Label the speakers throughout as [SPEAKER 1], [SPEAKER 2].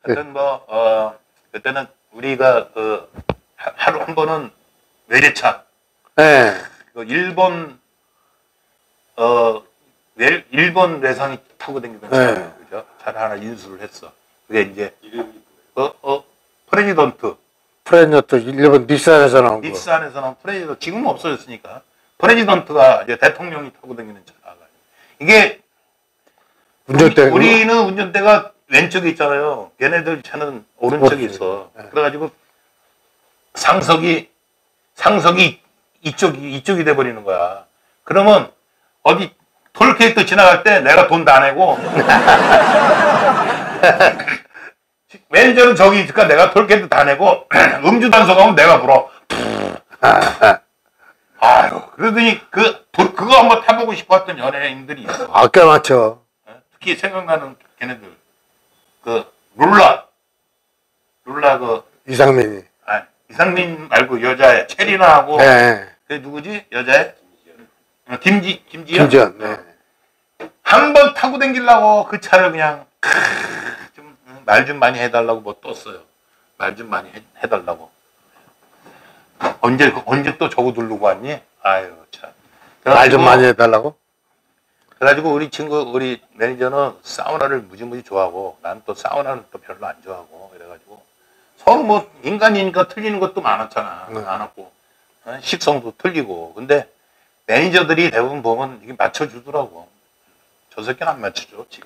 [SPEAKER 1] 하여튼 뭐 그때는 우리가 하루 한 번은 외제차.
[SPEAKER 2] 네.
[SPEAKER 1] 일본 일본 외상이 타고 다니던 차예요.
[SPEAKER 2] 네.
[SPEAKER 1] 그죠? 차를 하나 인수를 했어. 그게 이제 프레지던트.
[SPEAKER 2] 프레지던트 일본 닛산에서 나온 거.
[SPEAKER 1] 닛산에서 나온 프레지던트. 지금은 없어졌으니까. 프레지던트가 이제 대통령이 타고 다니는 차가. 이게
[SPEAKER 2] 운전대.
[SPEAKER 1] 우리는 운전대가 왼쪽에 있잖아요. 걔네들 차는 오른쪽에 있어.
[SPEAKER 2] 네.
[SPEAKER 1] 그래가지고 상석이 이쪽이 돼버리는 거야. 그러면 어디 톨게이트 지나갈 때 내가 돈 다 내고 매니저는 저기 있으니까 내가 톨게이트 다 내고 음주 단속하면 내가 불어. 아유, 그러더니 그거 한번 타보고 싶었던 연예인들이 있어.
[SPEAKER 2] 아까 맞죠.
[SPEAKER 1] 특히 생각나는 걔네들 룰라
[SPEAKER 2] 이상민이.
[SPEAKER 1] 이상민 말고 여자애 체리나하고
[SPEAKER 2] 네.
[SPEAKER 1] 그 누구지 여자애 김지연.
[SPEAKER 2] 김지연. 네.
[SPEAKER 1] 한 번 타고 다니려고 그 차를 그냥 좀 말 좀 많이 해달라고 뭐 떴어요. 말 좀 많이 해달라고. 언제 또 저거 누르고 왔니? 아유 참.
[SPEAKER 2] 말 좀 많이 해달라고?
[SPEAKER 1] 그래가지고 우리 매니저는 사우나를 무지무지 좋아하고 나는 또 사우나는 또 별로 안 좋아하고 그래가지고 서로 뭐 인간이니까 틀리는 것도 많았잖아. 많았고 식성도 틀리고. 근데 매니저들이 대부분 보면 이게 맞춰주더라고. 저 새끼는 안 맞춰줘. 지가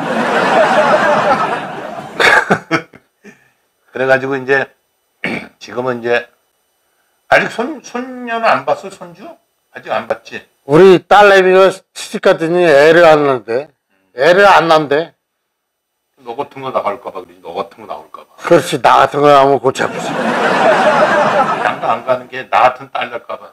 [SPEAKER 1] 그래가지고 이제 지금은 이제 아직 손녀는 안 봤어? 손주? 아직 안 봤지?
[SPEAKER 2] 우리 딸내미가 시집 갔더니 애를 안 낳는데. 애를 안 낳는데.
[SPEAKER 1] 너 같은 거 나갈까봐 그러지. 너 같은 거 나올까봐.
[SPEAKER 2] 그렇지. 나 같은 거 나오면 골치 아프지.
[SPEAKER 1] 장가 안 가는 게 나 같은 딸 날까봐.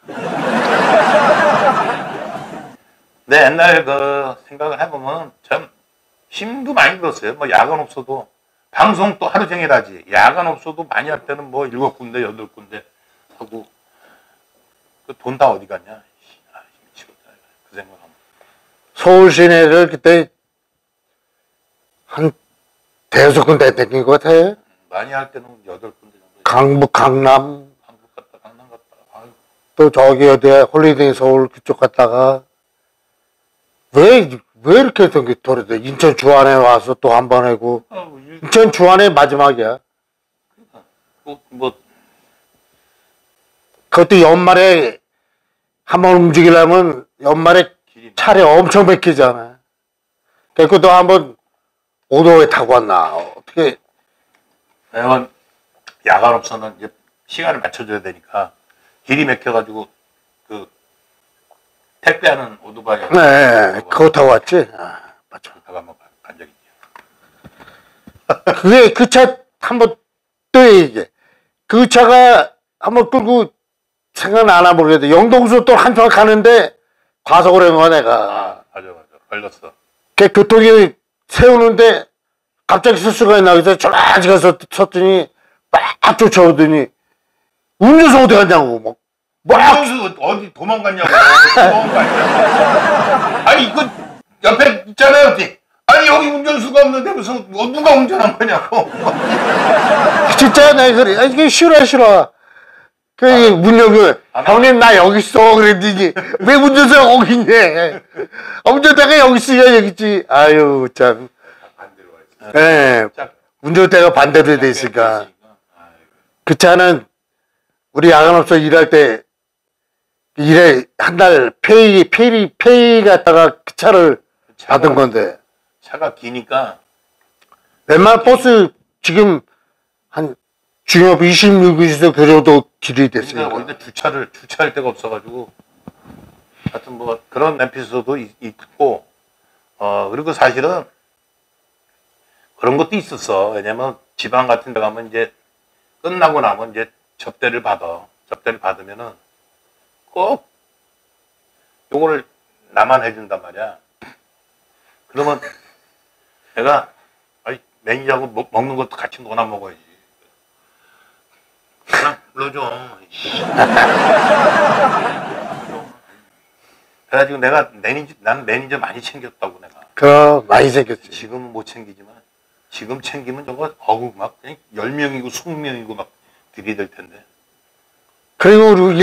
[SPEAKER 1] 내 옛날 생각을 해보면 참 힘도 많이 들었어요. 뭐 야간 없어도 방송 또 하루 종일 하지. 야간 없어도 많이 할 때는 뭐 7군데 8군데 하고 그 돈 다 어디 갔냐. 미치겠다. 그 생각하면.
[SPEAKER 2] 서울 시내를 그때 한 대여섯 군데 댕긴 것 같아.
[SPEAKER 1] 많이 할 때는 8군데 정도.
[SPEAKER 2] 강북, 강남.
[SPEAKER 1] 한국 갔다 강남 갔다. 아유.
[SPEAKER 2] 또 저기 어디야 홀리데이 서울 그쪽 갔다가 왜 이렇게 돌아다 인천 주안에 와서 또 한 번 하고. 인천 주안에 마지막이야. 그것도 연말에 한 번 움직이려면 연말에 차례 엄청 뺏기잖아. 그것도 한번 오도에 타고 왔나. 어떻게.
[SPEAKER 1] 왜냐면 야간 없어는 이제 시간을 맞춰줘야 되니까 길이 막혀가지고 택배하는 오토바이.
[SPEAKER 2] 네, 그거 타고 왔지. 맞죠.
[SPEAKER 1] 타고 한번 간 적이 있죠.
[SPEAKER 2] 그게 그 차 한번 또 얘기해. 그 차가 한번 끌고 생각나나 모르겠는데 영동수 또 한참 가는데 과속을 한 거야 내가.
[SPEAKER 1] 맞아 걸렸어.
[SPEAKER 2] 걔 교통이 세우는데 갑자기 실수가 있나 그래서 저라지 가서 섰더니 막 쫓아오더니 운전수 어디 갔냐고
[SPEAKER 1] 운전수 어디 도망갔냐고. 아니 이거 옆에 있잖아요. 아니 여기 운전수가 없는데 무슨 누가 운전한 거냐고.
[SPEAKER 2] 진짜 내가 그래. 이게 싫어. 문 열고 형님 나 여기 있어 그랬더니 왜 운전수가 거기 있네. 운전대가 여기 있으니까 여기 있지. 아유 참. 예. 운전대가 반대로 돼 있으니까. 그 차는 우리 야간업소 일할 때 일에 한 달 페이 갔다가 그 차를 받은 건데.
[SPEAKER 1] 차가 기니까
[SPEAKER 2] 웬만한 버스 지금 한 중협 26에서 그 정도 길이 됐으니까.
[SPEAKER 1] 그러니까 원래 주차할 데가 없어가지고 하여튼 뭐 그런 에피소드도 있고 그리고 사실은 그런 것도 있었어. 왜냐면 지방 같은 데 가면 이제 끝나고 나면 이제 접대를 받아. 접대를 받으면은 꼭 요거를 나만 해준단 말이야. 그러면 내가 매니저하고 먹는 것도 같이 너나 먹어야지. 그냥 불러줘. 그래가지고 난 매니저 많이 챙겼다고 내가.
[SPEAKER 2] 그럼 많이 생겼지.
[SPEAKER 1] 지금은 못 챙기지만 지금 챙기면 저거 어우 막 10명이고 20명이고 막 들이댈 텐데.
[SPEAKER 2] 그리고 우리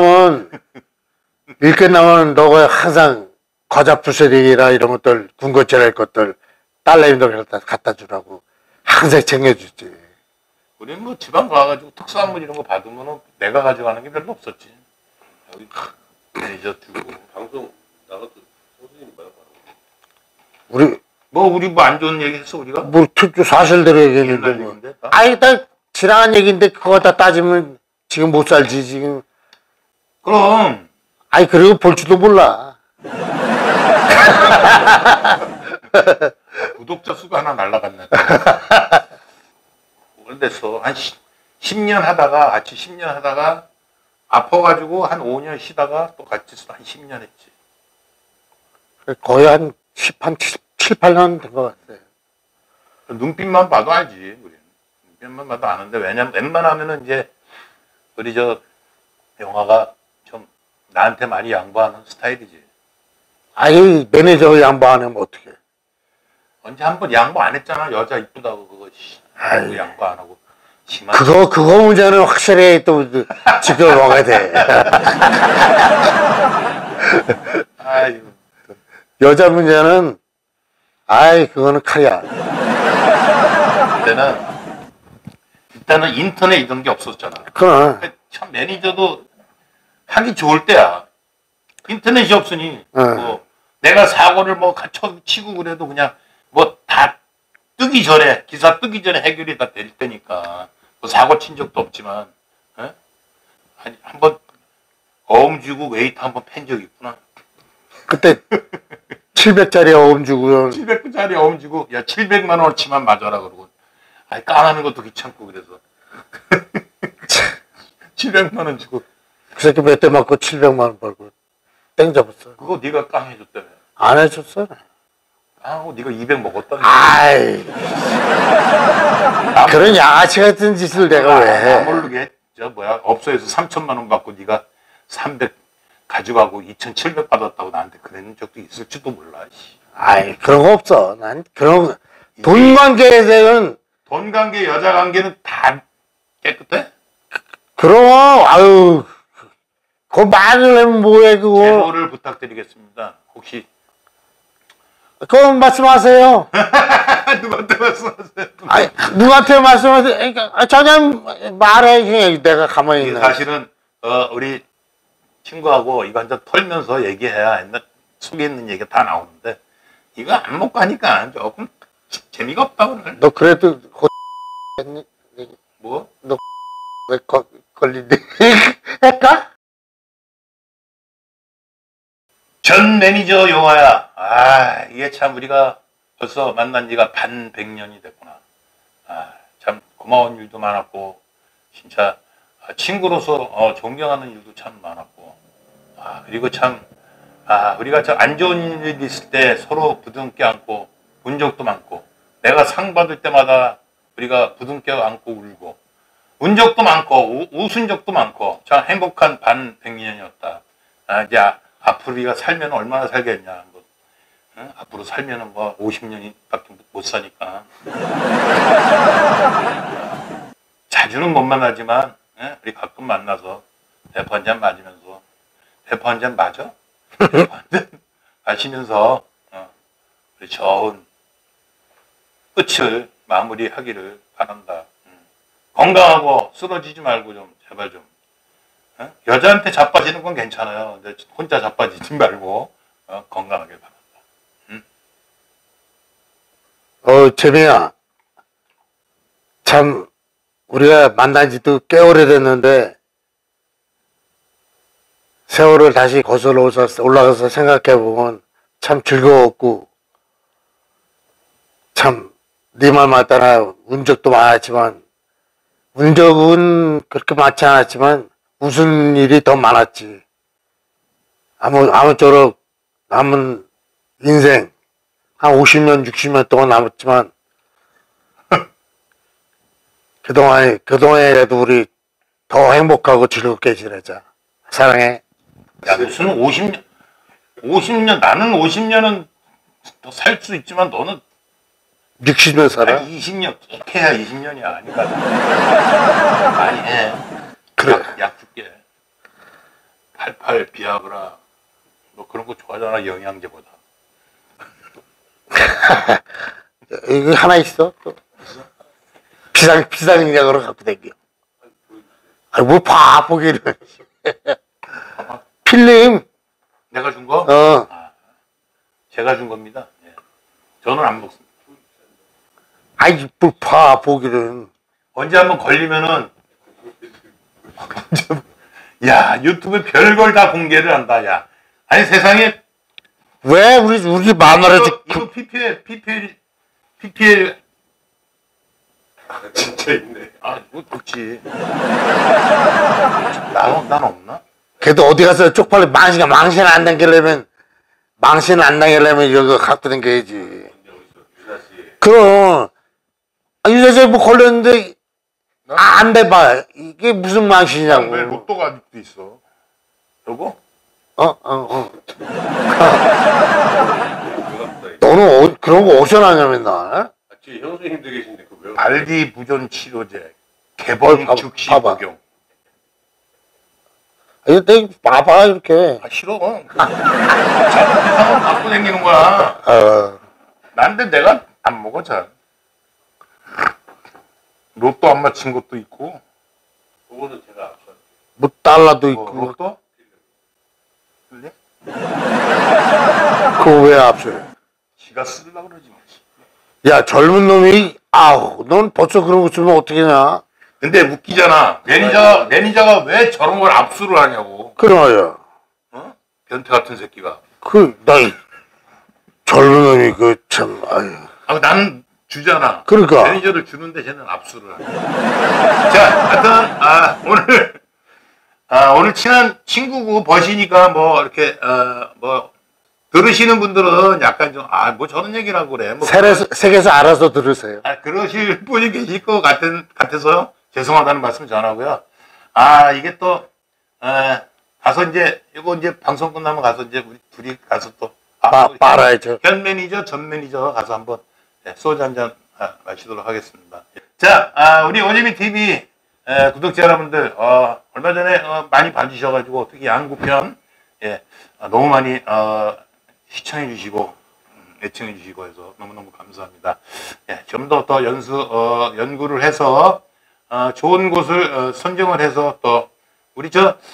[SPEAKER 2] 일 끝나면 너가 항상 과자 부스러기나 이런 것들 군것질할 것들 딸내미들 갖다 주라고 항상 챙겨주지.
[SPEAKER 1] 우리는 뭐 지방 가가지고 특산물 이런 거 받으면은 내가 가져가는 게 별로 없었지. 여기 매니저 주고
[SPEAKER 3] 방송 나가도 선생님 말고
[SPEAKER 2] 우리
[SPEAKER 1] 뭐 안 좋은 얘기 했어 우리가?
[SPEAKER 2] 뭐 사실대로 얘기했는데
[SPEAKER 1] 옛날
[SPEAKER 2] 뭐.
[SPEAKER 1] 얘기인데?
[SPEAKER 2] 아니 딱 지나간 얘기인데 그거 다 따지면 지금 못 살지 지금.
[SPEAKER 1] 그럼
[SPEAKER 2] 아니 그리고 볼 줄도 몰라.
[SPEAKER 1] 구독자 수가 하나 날라갔네. 오래됐어. 한 10년 하다가 같이 10년 하다가 아파가지고 한 5년 쉬다가 또 같이 한 10년 했지.
[SPEAKER 2] 거의 한 7, 8년 된 것 같아요.
[SPEAKER 1] 눈빛만 봐도 알지. 우리는. 눈빛만 봐도 아는데 왜냐면 웬만하면은 이제 우리 저 영화가 좀 나한테 많이 양보하는 스타일이지.
[SPEAKER 2] 아니 매니저 양보 안 하면 어떡해.
[SPEAKER 1] 언제 한번 양보 안 했잖아. 여자 이쁘다고 그거
[SPEAKER 2] 아이.
[SPEAKER 1] 양보 안 하고. 심한
[SPEAKER 2] 그거 문제는 확실히 또 지켜먹어야 돼.
[SPEAKER 1] 아유.
[SPEAKER 2] 여자 문제는 아이 그거는 칼이야.
[SPEAKER 1] 그때는 일단은 인터넷 이런 게 없었잖아.
[SPEAKER 2] 그럼
[SPEAKER 1] 참 매니저도 하기 좋을 때야. 인터넷이 없으니 뭐 내가 사고를 뭐 치고 그래도 그냥 뭐 다 뜨기 전에 기사 뜨기 전에 해결이 다 될 때니까 뭐 사고 친 적도 없지만 아니 한번 어음 주고 웨이트 한번 팬 적이 있구나.
[SPEAKER 2] 그때 700짜리 어음 주고요.
[SPEAKER 1] 700짜리 어음 주고 야 700만 원어치만 맞아라 그러고 아니 까라는 것도 귀찮고 그래서 700만 원 주고
[SPEAKER 2] 그 새끼 몇 대 맞고 700만 원 벌고 땡 잡았어.
[SPEAKER 1] 그거 네가 깡해줬다며.
[SPEAKER 2] 안 해줬어.
[SPEAKER 1] 아, 네가 200 먹었다니.
[SPEAKER 2] 아이 그런 양아치 같은 짓을 내가 왜 해.
[SPEAKER 1] 모르게 저 뭐야 업소에서 3천만 원 받고 네가 300 가져가고 2,700 받았다고 나한테 그런 적도 있을지도 몰라.
[SPEAKER 2] 아이 그런 거 없어. 난 그런 돈 관계에 대한
[SPEAKER 1] 돈 관계 여자 관계는 다 깨끗해?
[SPEAKER 2] 그럼 아유 그거 말을 하면 뭐해 그거.
[SPEAKER 1] 제보를 부탁드리겠습니다. 혹시
[SPEAKER 2] 그건 말씀하세요.
[SPEAKER 1] 누구한테 말씀하세요?
[SPEAKER 2] 아니 누구한테 말씀하세요. 그러니까 전혀 말해. 내가 가만히
[SPEAKER 1] 이게
[SPEAKER 2] 있나.
[SPEAKER 1] 사실은 우리 친구하고 이거 한잔 털면서 얘기해야 옛날 속에 있는 얘기가 다 나오는데 이거 안 먹고 하니까 조금 재미가 없다 오늘.
[SPEAKER 2] 너 그래도
[SPEAKER 1] 뭐?
[SPEAKER 2] 왜 걸린대? 할까?
[SPEAKER 1] 전 매니저 용화야. 아, 이게 참 우리가 벌써 만난 지가 100년이 됐구나. 아, 참 고마운 일도 많았고, 진짜 친구로서 존경하는 일도 참 많았고, 아, 그리고 참, 우리가 참 안 좋은 일이 있을 때 서로 부둥켜 안고, 운 적도 많고, 내가 상 받을 때마다 우리가 부둥켜 안고 울고, 운 적도 많고, 웃은 적도 많고, 참 행복한 100년이었다. 이제 앞으로 우리가 살면 얼마나 살겠냐. 뭐, 앞으로 살면은 뭐 50년밖에 못 사니까. 자주는 못 만나지만, 우리 가끔 만나서 대포 한 잔 맞으면서, 대포 한 잔 맞아? 대포 한 잔 마시면서, 우리 좋은 끝을 마무리하기를 바란다. 건강하고 쓰러지지 말고 좀, 제발 좀. 여자한테 자빠지는 건 괜찮아요. 근데 혼자 자빠지지 말고 건강하게 바란다.
[SPEAKER 2] 재미야. 참 우리가 만난 지도 꽤 오래됐는데 세월을 다시 거슬러 올라가서 생각해 보면 참 즐거웠고 참 네 말 맞다나 운 적도 많았지만 운 적은 그렇게 많지 않았지만 웃은 일이 더 많았지. 아무쪼록 남은 인생 한 50년, 60년 동안 남았지만 그동안이라도 우리 더 행복하고 즐겁게 지내자. 사랑해.
[SPEAKER 1] 야, 무슨 50년, 나는 50년은 더 살 수 있지만 너는
[SPEAKER 2] 60년 살아?
[SPEAKER 1] 20년, 깨야 20년이야. 아니까. 많이 해.
[SPEAKER 2] 그래.
[SPEAKER 1] 약 줄게. 88, 비아그라. 너 그런 거 좋아하잖아, 영양제보다.
[SPEAKER 2] 이거 하나 있어? 또. 비상약으로 갖고 다녀. 아니, 뭐 바보기를. 필름.
[SPEAKER 1] 내가 준 거? 제가 준 겁니다. 예. 저는 안 먹습니다.
[SPEAKER 2] 아이, 뭐 바보기를.
[SPEAKER 1] 언제 한번 걸리면은, 야, 유튜브에 별걸 다 공개를 한다, 야. 아니, 세상에.
[SPEAKER 2] 왜 우리 마누라
[SPEAKER 1] 이거 PPL.
[SPEAKER 3] 진짜 있네.
[SPEAKER 1] 아, 이거 그렇지. 난 없나?
[SPEAKER 2] 걔도 어디 가서 쪽팔려 망신 안 당기려면 이거 갖고 다녀야지.
[SPEAKER 3] 유사 씨.
[SPEAKER 2] 그럼 유자씨 뭐 걸렸는데 안 돼봐. 이게 무슨 망신이냐고.
[SPEAKER 1] 왜 로또가 아직도 있어? 요거?
[SPEAKER 2] 너는 그런 거 어디서 나냐 맨날.
[SPEAKER 3] 뒤에 형수님도 계신데 그 왜?
[SPEAKER 1] 발디 부전 치료제 개봉 즉시
[SPEAKER 2] 봐봐.
[SPEAKER 1] 복용.
[SPEAKER 2] 이거 내 봐봐 이렇게.
[SPEAKER 1] 아 싫어. 자동차상으로 갖고 다니는 거야. 난데 내가 안 먹어 잘. 로또 안 맞힌 것도 있고.
[SPEAKER 3] 그거는 제가 앞서.
[SPEAKER 2] 뭐 달러도 있고.
[SPEAKER 1] 로또? 그래?
[SPEAKER 2] 그거 왜 앞서요?
[SPEAKER 1] 지가 쓰려고 그러지 마.
[SPEAKER 2] 야 젊은 놈이 넌 벌써 그런 거 쓰면 어떡하냐.
[SPEAKER 1] 근데 웃기잖아. 매니저가 왜 저런 걸 압수를 하냐고.
[SPEAKER 2] 그래요.
[SPEAKER 1] 어? 변태 같은 새끼가.
[SPEAKER 2] 나 젊은 놈이 참 아유.
[SPEAKER 1] 나는 주잖아.
[SPEAKER 2] 그러니까.
[SPEAKER 1] 매니저를 주는데 쟤는 압수를 하네. 자, 하여튼, 오늘 친한 친구고 버시니까 뭐, 이렇게, 들으시는 분들은 약간 좀, 뭐 저런 얘기라고 그래. 뭐
[SPEAKER 2] 색에서 알아서 들으세요.
[SPEAKER 1] 그러실 분이 계실 것 같아서 죄송하다는 말씀 전하고요. 이게 또, 가서 이제, 이거 이제 방송 끝나면 가서 이제 우리 둘이 가서 또,
[SPEAKER 2] 빨아야죠.
[SPEAKER 1] 현 매니저, 전 매니저 가서 한번 소주 한잔 마시도록 하겠습니다. 자, 우리 오재미 TV 구독자 여러분들, 얼마 전에 많이 봐주셔가지고 특히 양구편 너무 많이 시청해주시고 애청해주시고 해서 너무너무 감사합니다. 좀 더 연구를 해서 좋은 곳을 선정을 해서 또 우리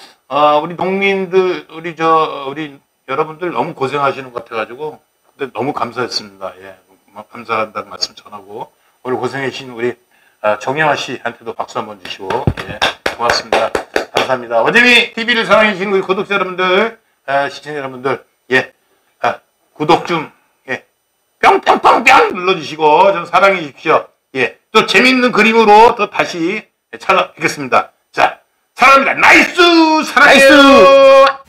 [SPEAKER 1] 농민들 우리 여러분들 너무 고생하시는 것 같아가지고 근데 너무 감사했습니다. 감사한다는 말씀 전하고 오늘 고생해주신 우리 정영아 씨한테도 박수 한번 주시고 고맙습니다. 감사합니다. 오재미 TV를 사랑해주신 우리 구독자 여러분들, 시청자 여러분들, 구독 좀 뿅뿅뿅뿅 눌러주시고 좀 사랑해 주십시오. 또 재밌는 그림으로 또 다시 찾아뵙겠습니다. 자, 사랑합니다. 나이스 사랑해요. 나이스.